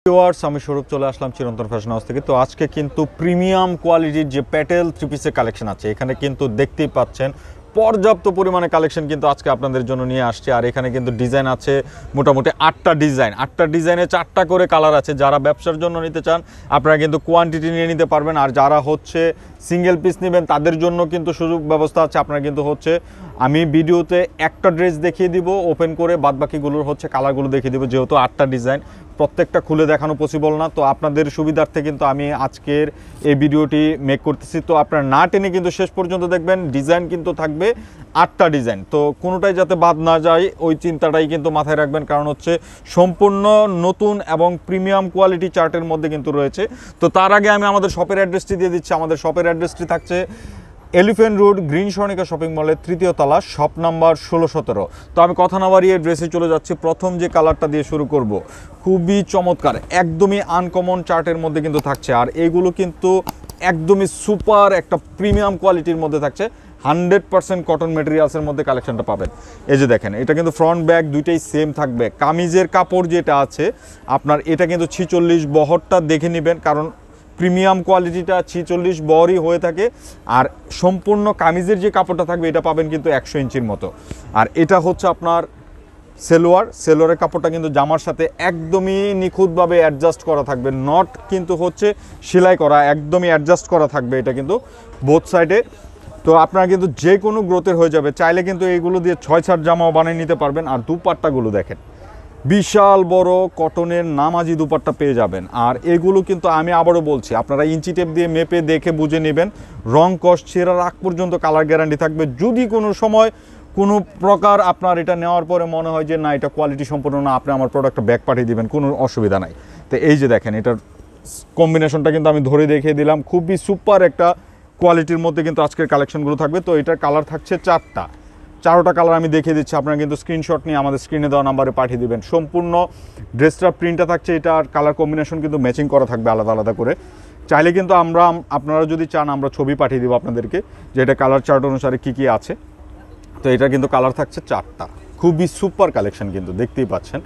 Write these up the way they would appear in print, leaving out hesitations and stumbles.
Viewers, আমি স্বরূপ চলে আসলাম চিরন্তন ফ্যাশন হাউস থেকে। তো আজকে কিন্তু প্রিমিয়াম কোয়ালিটির যে প্যাটেল থ্রি পিসের কালেকশন আছে, এখানে কিন্তু দেখতেই পাচ্ছেন পর্যাপ্ত পরিমাণে কালেকশন কিন্তু আজকে আপনাদের জন্য নিয়ে আসছে। আর এখানে কিন্তু ডিজাইন আছে মোটামুটি 8টা ডিজাইনে 4টা করে কালার আছে। যারা ব্যবসার জন্য নিতে চান আপনারা কিন্তু কোয়ান্টিটি নিয়ে নিতে পারবেন। আর যারা হচ্ছে সিঙ্গেল পিস নেবেন তাদের জন্য কিন্তু সুযোগ ব্যবস্থা আছে। আপনারা কিন্তু হচ্ছে আমি ভিডিওতে একটা ড্রেস দেখিয়ে দিব ওপেন করে, বাদবাকিগুলোর হচ্ছে কালারগুলো দেখিয়ে দিব। যেহেতু 8টা ডিজাইন প্রত্যেকটা খুলে দেখানো পসিবল না, তো আপনাদের সুবিধার্থে কিন্তু আমি আজকের এই ভিডিওটি মেক করতেছি। তো আপনারা না টেনে কিন্তু শেষ পর্যন্ত দেখবেন। ডিজাইন কিন্তু থাকবে 8টা ডিজাইন, তো কোনোটাই যাতে বাদ না যায় ওই চিন্তাটাই কিন্তু মাথায় রাখবেন, কারণ হচ্ছে সম্পূর্ণ নতুন এবং প্রিমিয়াম কোয়ালিটি চার্টের মধ্যে কিন্তু রয়েছে। তো তার আগে আমি আমাদের শপের অ্যাড্রেসটি দিয়ে দিচ্ছি। আমাদের শপের অ্যাড্রেসটি থাকছে elephant road, green Swarnika shopping মলের 3য় তলা, শপ নাম্বার 16-17। তো আমি কথা না বাড়িয়ে ড্রেসে চলে যাচ্ছি। প্রথম যে কালারটা দিয়ে শুরু করব, খুবই চমৎকার, একদমই আনকমন চার্টের মধ্যে কিন্তু থাকছে। আর এইগুলো কিন্তু একদমই সুপার একটা প্রিমিয়াম কোয়ালিটির মধ্যে থাকছে। 100% কটন মেটেরিয়ালসের মধ্যে কালেকশনটা পাবেন। এই যে দেখেন, এটা কিন্তু ফ্রন্ট ব্যাক দুইটাই সেম থাকবে। কামিজের কাপড় যেটা আছে আপনার, এটা কিন্তু 46 বহরটা দেখে নেবেন, কারণ প্রিমিয়াম কোয়ালিটিটা 46 বহরই হয়ে থাকে। আর সম্পূর্ণ কামিজের যে কাপড়টা থাকবে এটা পাবেন কিন্তু 100 ইঞ্চির মতো। আর এটা হচ্ছে আপনার সেলোয়ারের কাপড়টা কিন্তু জামার সাথে একদমই নিখুঁতভাবে অ্যাডজাস্ট করা থাকবে। নট কিন্তু হচ্ছে সেলাই করা, একদমই অ্যাডজাস্ট করা থাকবে এটা কিন্তু বোথ সাইডে। তো আপনারা কিন্তু যে কোনো গ্রোথের হয়ে যাবে, চাইলে কিন্তু এইগুলো দিয়ে 6-7 জামাও বানিয়ে নিতে পারবেন। আর দুপাট্টাগুলো দেখেন, বিশাল বড় কটনের নামাজি দুপাট্টা পেয়ে যাবেন। আর এগুলো কিন্তু আমি আবারও বলছি, আপনারা ইঞ্চি টেপ দিয়ে মেপে দেখে বুঝে নেবেন। রং কস ছেঁড়ার আগ পর্যন্ত কালার গ্যারান্টি থাকবে। যদি কোনো সময় কোনো প্রকার আপনার এটা নেওয়ার পরে মনে হয় যে না, এটা কোয়ালিটি সম্পূর্ণ না, আপনি আমার প্রোডাক্টটা ব্যাক পাঠিয়ে দিবেন, কোনো অসুবিধা নাই। তো এই যে দেখেন, এটার কম্বিনেশনটা কিন্তু আমি ধরে দেখিয়ে দিলাম। খুবই সুপার একটা কোয়ালিটির মধ্যে কিন্তু আজকের কালেকশনগুলো থাকবে। তো এটার কালার থাকছে 4টা কালার আমি দেখিয়ে দিচ্ছি। আপনারা কিন্তু স্ক্রিনশট নিয়ে আমাদের স্ক্রিনে দেওয়া নাম্বারে পাঠিয়ে দিবেন। সম্পূর্ণ ড্রেসটার প্রিন্টটা থাকছে, এটার কালার কম্বিনেশন কিন্তু ম্যাচিং করা থাকবে আলাদা আলাদা করে। চাইলে কিন্তু আপনারা যদি চান আমরা ছবি পাঠিয়ে দিব আপনাদেরকে, যে এটা কালার চার্ট অনুসারে কী কী আছে। তো এটা কিন্তু কালার থাকছে 4টা। খুবই সুপার কালেকশন কিন্তু দেখতেই পাচ্ছেন,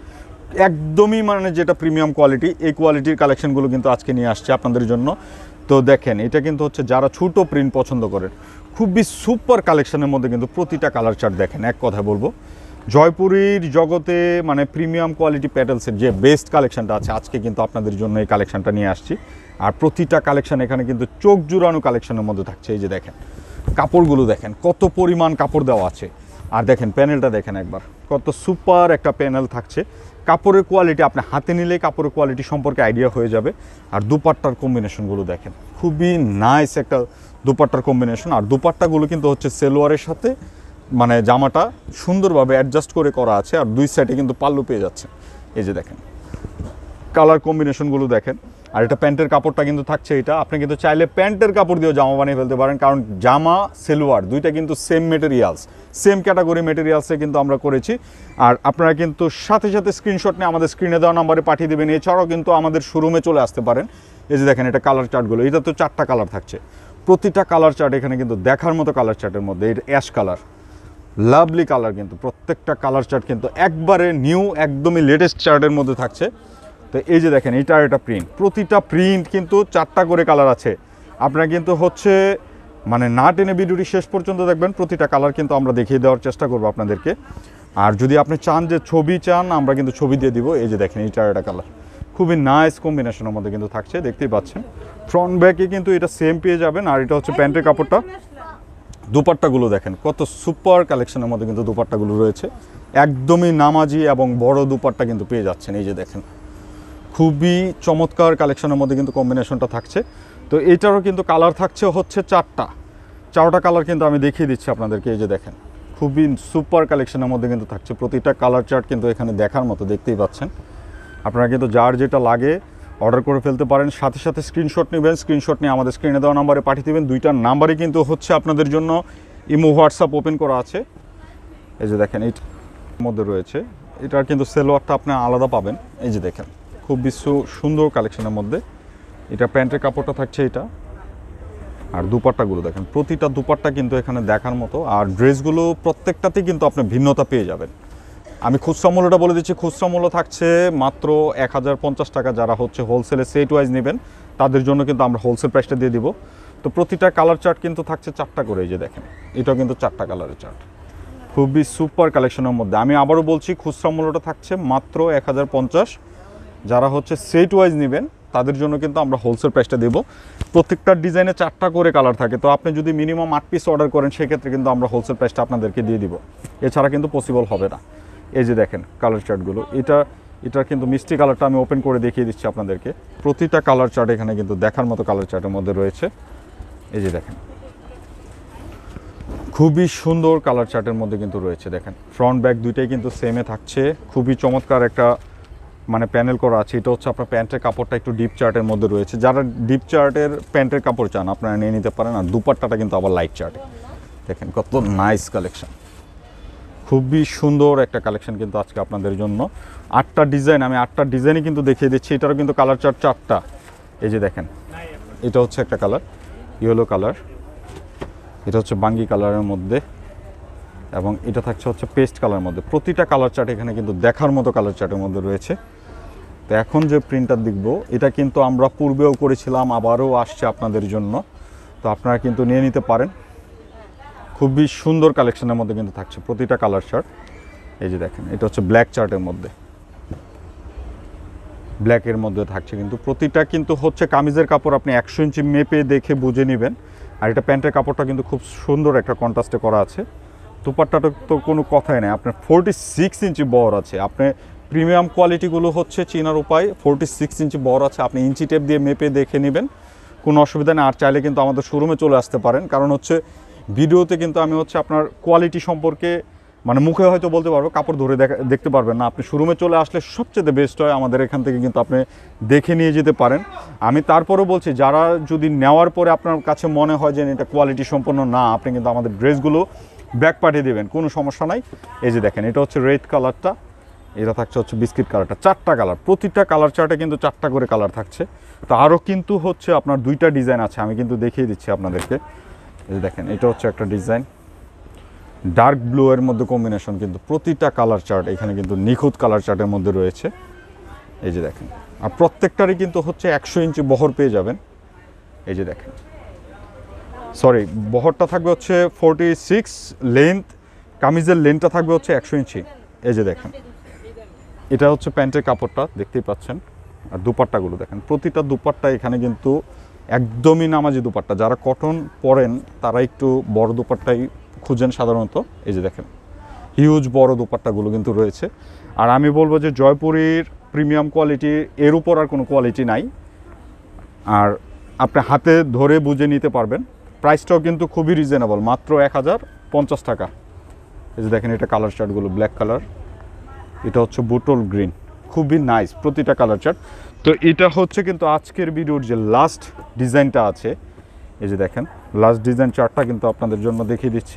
একদমই মানে যেটা প্রিমিয়াম কোয়ালিটি, এই কোয়ালিটির কালেকশনগুলো কিন্তু আজকে নিয়ে আসছে আপনাদের জন্য। তো দেখেন, এটা কিন্তু হচ্ছে যারা ছোটো প্রিন্ট পছন্দ করেন, খুবই সুপার কালেকশনের মধ্যে কিন্তু প্রতিটা কালার চার্ট দেখেন। এক কথা বলবো, জয়পুরীর জগতে মানে প্রিমিয়াম কোয়ালিটি প্যাটেলসের যে বেস্ট কালেকশনটা আছে, আজকে কিন্তু আপনাদের জন্য এই কালেকশনটা নিয়ে আসছি। আর প্রতিটা কালেকশন এখানে কিন্তু চোখ জুড়ানো কালেকশনের মধ্যে থাকছে। এই যে দেখেন, কাপড়গুলো দেখেন কত পরিমাণ কাপড় দেওয়া আছে। আর দেখেন প্যানেলটা দেখেন একবার, কত সুপার একটা প্যানেল থাকছে। কাপড়ের কোয়ালিটি আপনি হাতে নিলে কাপড়ের কোয়ালিটি সম্পর্কে আইডিয়া হয়ে যাবে। আর দুপাট্টার কম্বিনেশনগুলো দেখেন, খুবই নাইস একটা দুপাট্টার কম্বিনেশন। আর দুপাট্টাগুলো কিন্তু হচ্ছে সেলোয়ারের সাথে মানে জামাটা সুন্দরভাবে অ্যাডজাস্ট করে করা আছে। আর দুই সাইডে কিন্তু পাল্লু পেয়ে যাচ্ছে। এই যে দেখেন, কালার কম্বিনেশনগুলো দেখেন। আর এটা প্যান্টের কাপড়টা কিন্তু থাকছে, এটা আপনি কিন্তু চাইলে প্যান্টের কাপড় দিয়েও জামা বানিয়ে ফেলতে পারেন, কারণ জামা সেলোয়ার দুইটা কিন্তু সেম মেটেরিয়ালস, সেম ক্যাটাগরি মেটেরিয়ালসে কিন্তু আমরা করেছি। আর আপনারা কিন্তু সাথে সাথে স্ক্রিনশট নিয়ে আমাদের স্ক্রিনে দেওয়া নাম্বারে পাঠিয়ে দেবেন। এছাড়াও কিন্তু আমাদের শোরুমে চলে আসতে পারেন। এই যে দেখেন, এটা কালার চার্টগুলো, এটা তো 4টা কালার থাকছে। প্রতিটা কালার চার্ট এখানে কিন্তু দেখার মতো কালার চার্টের মধ্যে। এটা অ্যাশ কালার, লাভলি কালার, কিন্তু প্রত্যেকটা কালার চার্ট কিন্তু একবারে নিউ, একদমই লেটেস্ট চার্টের মধ্যে থাকছে। তো এই যে দেখেন, এটা প্রিন্ট, প্রতিটা প্রিন্ট কিন্তু 4টা করে কালার আছে। আপনারা কিন্তু হচ্ছে মানে না টেনে ভিডিওটি শেষ পর্যন্ত দেখবেন। প্রতিটা কালার কিন্তু আমরা দেখিয়ে দেওয়ার চেষ্টা করবো আপনাদেরকে। আর যদি আপনি চান যে ছবি চান, আমরা কিন্তু ছবি দিয়ে দিব। এই যে দেখেন, এটা কালার খুবই নাইস কম্বিনেশনের মধ্যে কিন্তু থাকছে, দেখতেই পাচ্ছেন। ফ্রন্ট ব্যাকে কিন্তু এটা সেম পেয়ে যাবেন। আর এটা হচ্ছে প্যান্টের কাপড়টা। দুপাট্টাগুলো দেখেন, কত সুপার কালেকশনের মধ্যে কিন্তু দুপাট্টাগুলো রয়েছে। একদমই নামাজি এবং বড় দুপাট্টা কিন্তু পেয়ে যাচ্ছেন। এই যে দেখেন, খুবই চমৎকার কালেকশনের মধ্যে কিন্তু কম্বিনেশনটা থাকছে। তো এইটারও কিন্তু কালার থাকছে হচ্ছে 4টা কালার কিন্তু আমি দেখিয়ে দিচ্ছি আপনাদেরকে। এই যে দেখেন, খুবই সুপার কালেকশনের মধ্যে কিন্তু থাকছে। প্রতিটা কালার চার্ট কিন্তু এখানে দেখার মতো, দেখতেই পাচ্ছেন। আপনারা কিন্তু যার যেটা লাগে অর্ডার করে ফেলতে পারেন। সাথে সাথে স্ক্রিনশট নেবেন, স্ক্রিনশট নিয়ে আমাদের স্ক্রিনে দেওয়া নাম্বারে পাঠিয়ে দেবেন। দুইটা নাম্বারই কিন্তু হচ্ছে আপনাদের জন্য ইমো হোয়াটসঅ্যাপ ওপেন করা আছে। এই যে দেখেন, এইটার মধ্যে রয়েছে, এটার কিন্তু সেলোয়ারটা আপনি আলাদা পাবেন। এই যে দেখেন, খুব সুন্দর কালেকশনের মধ্যে। এটা প্যান্টের কাপড়টা থাকছে এটা। আর দুপাট্টাগুলো দেখেন, প্রতিটা দুপাট্টা কিন্তু এখানে দেখার মতো। আর ড্রেসগুলো প্রত্যেকটাতেই কিন্তু আপনি ভিন্নতা পেয়ে যাবেন। আমি খুচরা মূল্যটা বলে দিচ্ছি, খুচরা মূল্য থাকছে মাত্র 1050 টাকা। যারা হচ্ছে হোলসেলে সেট ওয়াইজ নেবেন তাদের জন্য কিন্তু আমরা হোলসেল প্রাইসটা দিয়ে দিব। তো প্রতিটা কালার চার্ট কিন্তু থাকছে 4টা করে, এই যে দেখেন এটাও কিন্তু 4টা কালারের চার্ট, খুবই সুপার কালেকশনের মধ্যে। আমি আবারও বলছি খুচরা মূল্যটা থাকছে মাত্র 1050। যারা হচ্ছে সেট ওয়াইজ নেবেন তাদের জন্য কিন্তু আমরা হোলসেল প্রাইসটা দেব। প্রত্যেকটা ডিজাইনে 4টা করে কালার থাকে, তো আপনি যদি মিনিমাম 8 পিস অর্ডার করেন সেক্ষেত্রে কিন্তু আমরা হোলসেল প্রাইসটা আপনাদেরকে দিয়ে দিব, এছাড়া কিন্তু পসিবল হবে না। এই যে দেখেন কালার চার্টগুলো, এটা কিন্তু মিষ্টি কালারটা আমি ওপেন করে দেখিয়ে দিচ্ছি আপনাদেরকে। প্রতিটা কালার চার্ট এখানে কিন্তু দেখার মতো কালার চার্টের মধ্যে রয়েছে। এই যে দেখেন খুবই সুন্দর কালার চার্টের মধ্যে কিন্তু রয়েছে। দেখেন ফ্রন্ট ব্যাক দুইটাই কিন্তু সেমে থাকছে, খুবই চমৎকার একটা মানে প্যানেল করা আছে। এটা হচ্ছে আপনার প্যান্টের কাপড়টা একটু ডিপ চার্টের মধ্যে রয়েছে, যারা ডিপ চার্টের প্যান্টের কাপড় চান আপনারা নিয়ে নিতে পারেন। আর দুপাট্টাটা কিন্তু আবার লাইট চার্টে, দেখেন কত নাইস কালেকশন, খুবই সুন্দর একটা কালেকশন কিন্তু আজকে আপনাদের জন্য। 8টা ডিজাইন, আমি 8টা ডিজাইনই কিন্তু দেখিয়ে দিচ্ছি। এটারও কিন্তু কালার চার্ট 4টা। এই যে দেখেন এটা হচ্ছে একটা কালার ইয়েলো কালার, এটা হচ্ছে বাঙ্গি কালারের মধ্যে, এবং এটা থাকছে হচ্ছে পেস্ট কালারের মধ্যে। প্রতিটা কালার চার্ট এখানে কিন্তু দেখার মতো কালার চার্টের মধ্যে রয়েছে। তো এখন যে প্রিন্টটা দেখব এটা কিন্তু আমরা পূর্বেও করেছিলাম, আবারও আসছে আপনাদের জন্য, তো আপনারা কিন্তু নিয়ে নিতে পারেন। খুবই সুন্দর কালেকশনের মধ্যে কিন্তু থাকছে প্রতিটা কালার চার্ট। এই যে দেখেন এটা হচ্ছে ব্ল্যাক চার্টের মধ্যে, ব্ল্যাকের মধ্যে থাকছে কিন্তু প্রতিটা কিন্তু হচ্ছে কামিজের কাপড় আপনি 100 ইঞ্চি মেপে দেখে বুঝে নেবেন। আর এটা প্যান্টের কাপড়টা কিন্তু খুব সুন্দর একটা কন্ট্রাস্টে করা আছে। দুপাট্টাটা তো কোনো কথাই নেই, আপনার 46 ইঞ্চি বহর আছে। আপনি প্রিমিয়াম কোয়ালিটিগুলো হচ্ছে চেনার উপায়, 46 ইঞ্চি বহর আছে, আপনি ইঞ্চি টেপ দিয়ে মেপে দেখে নেবেন, কোনো অসুবিধা নেই। আর চাইলে কিন্তু আমাদের শোরুমে চলে আসতে পারেন, কারণ হচ্ছে ভিডিওতে কিন্তু আমি হচ্ছে আপনার কোয়ালিটি সম্পর্কে মানে মুখে হয়তো বলতে পারবো, কাপড় ধরে দেখতে পারবেন না। আপনি শোরুমে চলে আসলে সবচেয়ে বেস্ট হয়, আমাদের এখান থেকে কিন্তু আপনি দেখে নিয়ে যেতে পারেন। আমি তারপরেও বলছি যারা যদি নেওয়ার পরে আপনার কাছে মনে হয় যে এটা কোয়ালিটি সম্পন্ন না, আপনি কিন্তু আমাদের ড্রেসগুলো ব্যাক পাঠিয়ে দেবেন, কোনো সমস্যা নাই। এই যে দেখেন এটা হচ্ছে রেড কালারটা, এটা থাকছে হচ্ছে বিস্কিট কালারটা, 4টা কালার। প্রতিটা কালার চার্টে কিন্তু 4টা করে কালার থাকছে। তো আরও কিন্তু হচ্ছে আপনার 2টা ডিজাইন আছে, আমি কিন্তু দেখিয়ে দিচ্ছি আপনাদেরকে। এই যে দেখেন এটা হচ্ছে একটা ডিজাইন, ডার্ক ব্লু এর মধ্যে কম্বিনেশন, কিন্তু প্রতিটা কালার চার্ট এখানে কিন্তু নিখুঁত কালার চার্টের মধ্যে রয়েছে। এই যে দেখেন, আর প্রত্যেকটারই কিন্তু হচ্ছে 100 ইঞ্চি বহর পেয়ে যাবেন। এই যে দেখেন সরি বহরটা থাকবে হচ্ছে 46 লেন্থ, কামিজের লেন্থটা থাকবে হচ্ছে 100 ইঞ্চি। এই যে দেখেন এটা হচ্ছে প্যান্টের কাপড়টা দেখতেই পাচ্ছেন। আর দুপাট্টাগুলো দেখেন, প্রতিটা দুপাট্টা এখানে কিন্তু একদমই নামাজি দুপাট্টা। যারা কটন পরেন তারা একটু বড় দুপাট্টাই খুঁজেন সাধারণত। এই যে দেখেন হিউজ বড় দুপাট্টাগুলো কিন্তু রয়েছে। আর আমি বলবো যে জয়পুরীর প্রিমিয়াম কোয়ালিটি এর উপর আর কোনো কোয়ালিটি নাই, আর আপনি হাতে ধরে বুঝে নিতে পারবেন। প্রাইসটাও কিন্তু খুবই রিজনেবল, মাত্র 1050 টাকা। এই যে দেখেন এটা কালার চার্টগুলো, ব্ল্যাক কালার, এটা হচ্ছে বুটল গ্রিন, খুবই নাইস প্রতিটা কালার চার্ট। তো এটা হচ্ছে কিন্তু আজকের ভিডিওর যে লাস্ট ডিজাইনটা আছে, এই যে দেখেন লাস্ট ডিজাইন চার্টটা কিন্তু আপনাদের জন্য দেখিয়ে দিচ্ছি।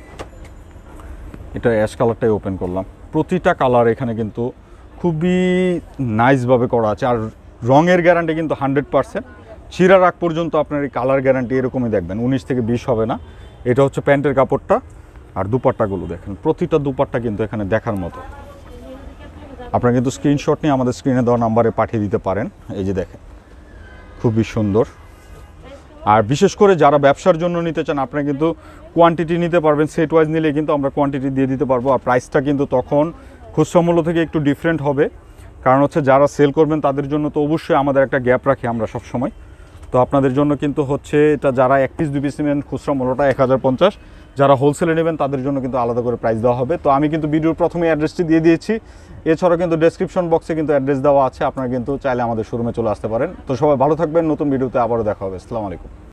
এটা অ্যাশ কালারটাই ওপেন করলাম। প্রতিটা কালার এখানে কিন্তু খুবই নাইসভাবে করা আছে, আর রঙের গ্যারান্টি কিন্তু 100%। ছিঁড়ার আগ পর্যন্ত আপনার এই কালার গ্যারান্টি এরকমই দেখবেন, 19 থেকে 20 হবে না। এটা হচ্ছে প্যান্টের কাপড়টা, আর দুপাট্টাগুলো দেখেন প্রতিটা দুপাট্টা কিন্তু এখানে দেখার মতো। আপনারা কিন্তু স্ক্রিনশট নিয়ে আমাদের স্ক্রিনে দেওয়া নাম্বারে পাঠিয়ে দিতে পারেন। এই যে দেখেন খুবই সুন্দর। আর বিশেষ করে যারা ব্যবসার জন্য নিতে চান আপনারা কিন্তু কোয়ান্টিটি নিতে পারবেন, সেট ওয়াইজ নিলে কিন্তু আমরা কোয়ান্টিটি দিয়ে দিতে পারবো। আর প্রাইসটা কিন্তু তখন খুচরা মূল্য থেকে একটু ডিফারেন্ট হবে, কারণ হচ্ছে যারা সেল করবেন তাদের জন্য তো অবশ্যই আমাদের একটা গ্যাপ রাখি আমরা সব সময়। তো আপনাদের জন্য কিন্তু হচ্ছে এটা যারা 1 পিস 2 পিস নেবেন খুচরা মূল্যটা 1050, যারা হোলসেলে নেবেন তাদের জন্য কিন্তু আলাদা করে প্রাইস দেওয়া হবে। তো আমি কিন্তু ভিডিওর প্রথমে অ্যাড্রেসটি দিয়ে দিয়েছি, এছাড়াও কিন্তু ডেসক্রিপশন বক্সে কিন্তু অ্যাড্রেস দেওয়া আছে, আপনারা কিন্তু চাইলে আমাদের শোরুমে চলে আসতে পারেন। তো সবাই ভালো থাকবেন, নতুন ভিডিওতে আবারও দেখা হবে। আসসালামু আলাইকুম।